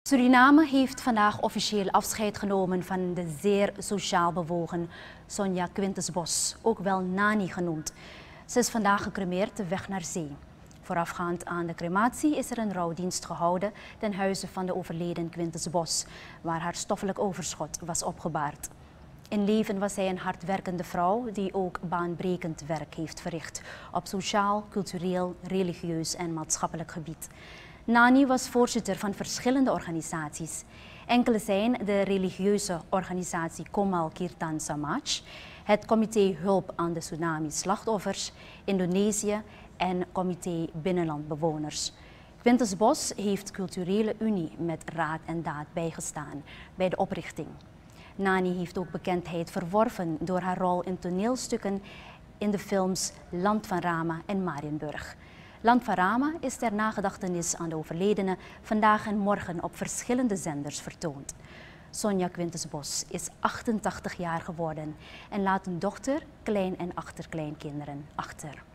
Suriname heeft vandaag officieel afscheid genomen van de zeer sociaal bewogen Sonja Quintesbos, ook wel Nani genoemd. Ze is vandaag gecremeerd de weg naar zee. Voorafgaand aan de crematie is er een rouwdienst gehouden ten huize van de overleden Quintesbos, waar haar stoffelijk overschot was opgebaard. In leven was zij een hardwerkende vrouw die ook baanbrekend werk heeft verricht op sociaal, cultureel, religieus en maatschappelijk gebied. Nani was voorzitter van verschillende organisaties. Enkele zijn de religieuze organisatie Komal Kirtan Samaj, het comité Hulp aan de Tsunami-slachtoffers, Indonesië en comité Binnenlandbewoners. Quintesbos heeft culturele unie met raad en daad bijgestaan bij de oprichting. Nani heeft ook bekendheid verworven door haar rol in toneelstukken in de films Land van Rama en Marienburg. Land van Rama is ter nagedachtenis aan de overledene vandaag en morgen op verschillende zenders vertoond. Sonja Quintesbos is 88 jaar geworden en laat een dochter, klein- en achterkleinkinderen achter.